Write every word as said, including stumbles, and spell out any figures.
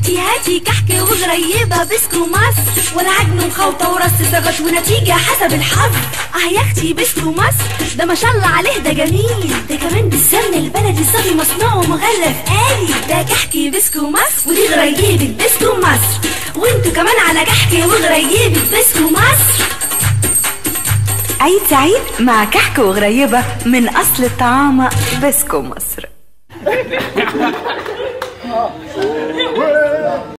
هاتي هاتي كحك وغريبة بسكو مصر، ولا عجن وخلطة ورص زغط ونتيجة حسب الحظ. اه يا اختي بسكو مصر ده ما شاء الله عليه ده جميل، ده كمان بالسمن البلدي صافي مصنوع ومغلف آلي. ده كحكي بسكو مصر ودي غريبة بسكو مصر، وانتوا كمان على كحكي وغريبة بسكو مصر. عيد سعيد مع كحك وغريبة من أصل الطعام بسكو مصر.